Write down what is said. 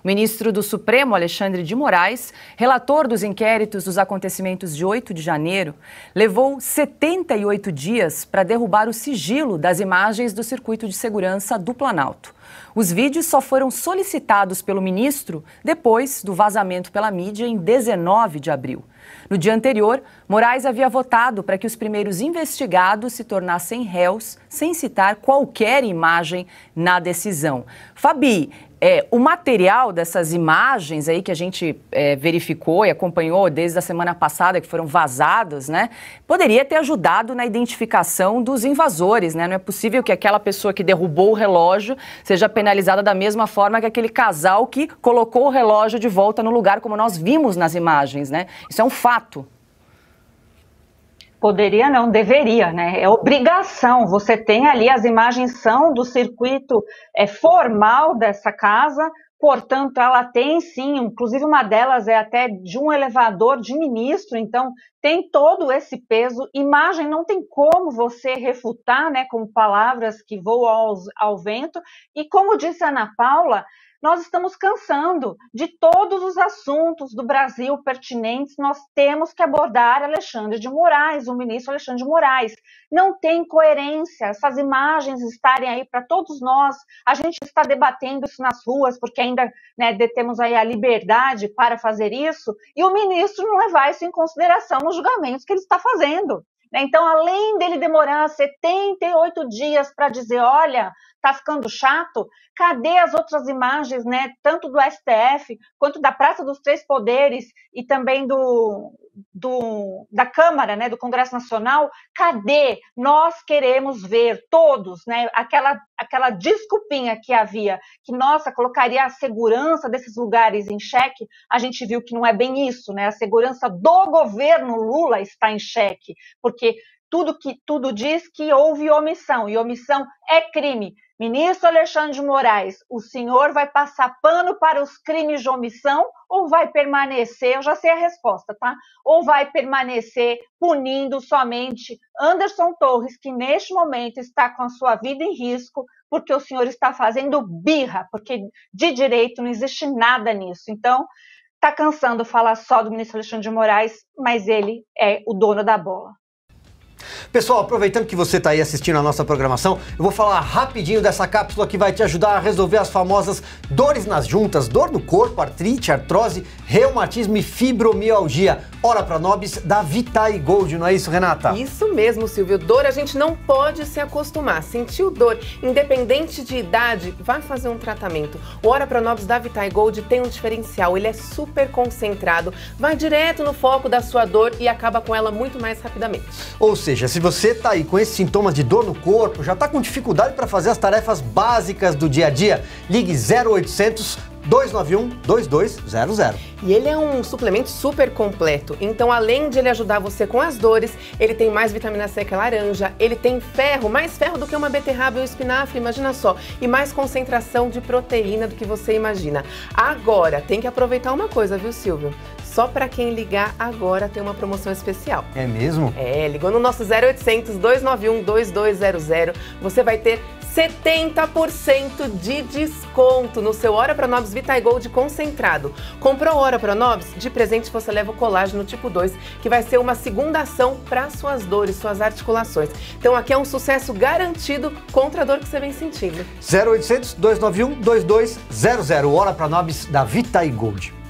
O ministro do Supremo, Alexandre de Moraes, relator dos inquéritos dos acontecimentos de 8 de janeiro, levou 78 dias para derrubar o sigilo das imagens do circuito de segurança do Planalto. Os vídeos só foram solicitados pelo ministro depois do vazamento pela mídia em 19 de abril. No dia anterior, Moraes havia votado para que os primeiros investigados se tornassem réus, sem citar qualquer imagem na decisão. Fabi, o material dessas imagens aí que a gente verificou e acompanhou desde a semana passada, que foram vazadas, né, poderia ter ajudado na identificação dos invasores, né? Não é possível que aquela pessoa que derrubou o relógio seja penalizada da mesma forma que aquele casal que colocou o relógio de volta no lugar, como nós vimos nas imagens, né? Isso é um fato. Poderia não, deveria, né? É obrigação. Você tem ali, as imagens são do circuito formal dessa casa, portanto, ela tem sim, inclusive uma delas é até de um elevador de ministro, então tem todo esse peso. Imagem não tem como você refutar, né, com palavras que voam ao vento. E como disse a Ana Paula, nós estamos cansando de todos os assuntos do Brasil pertinentes, nós temos que abordar Alexandre de Moraes, o ministro Alexandre de Moraes. Não tem coerência essas imagens estarem aí para todos nós, a gente está debatendo isso nas ruas, porque ainda, né, detemos aí a liberdade para fazer isso, e o ministro não levar isso em consideração nos julgamentos que ele está fazendo. Então, além dele demorar 78 dias para dizer, olha, tá ficando chato, cadê as outras imagens, né, tanto do STF, quanto da Praça dos Três Poderes e também da Câmara, né, do Congresso Nacional? Cadê? Nós queremos ver todos, né, aquela desculpinha que havia, que, nossa, colocaria a segurança desses lugares em xeque, a gente viu que não é bem isso, né, a segurança do governo Lula está em xeque, porque tudo diz que houve omissão, e omissão é crime. Ministro Alexandre de Moraes, o senhor vai passar pano para os crimes de omissão ou vai permanecer, eu já sei a resposta, tá? Ou vai permanecer punindo somente Anderson Torres, que neste momento está com a sua vida em risco, porque o senhor está fazendo birra, porque de direito não existe nada nisso. Então, está cansando falar só do ministro Alexandre de Moraes, mas ele é o dono da bola. Pessoal, aproveitando que você está aí assistindo a nossa programação, eu vou falar rapidinho dessa cápsula que vai te ajudar a resolver as famosas dores nas juntas, dor no corpo, artrite, artrose, reumatismo e fibromialgia. Ora pra nobis da Vitae Gold, não é isso, Renata? Isso mesmo, Silvio. Dor a gente não pode se acostumar. Sentiu dor, independente de idade, vai fazer um tratamento. O Ora pra nobis da Vitae Gold tem um diferencial, ele é super concentrado, vai direto no foco da sua dor e acaba com ela muito mais rapidamente. Ou seja, se você tá aí com esses sintomas de dor no corpo, já tá com dificuldade para fazer as tarefas básicas do dia a dia, ligue 0800 291 2200. E ele é um suplemento super completo, então além de ele ajudar você com as dores, ele tem mais vitamina C que a laranja, ele tem ferro, mais ferro do que uma beterraba e um espinafre, imagina só, e mais concentração de proteína do que você imagina. Agora, tem que aproveitar uma coisa, viu, Silvio? Só para quem ligar agora tem uma promoção especial. É mesmo? Ligou no nosso 0800 291 2200, você vai ter 70% de desconto no seu Ora pra nobis Vitae Gold concentrado. Comprou Ora pra nobis? De presente você leva o colágeno tipo 2, que vai ser uma segunda ação para suas dores, suas articulações. Então aqui é um sucesso garantido contra a dor que você vem sentindo. 0800 291 2200, Ora pra nobis da Vitae Gold.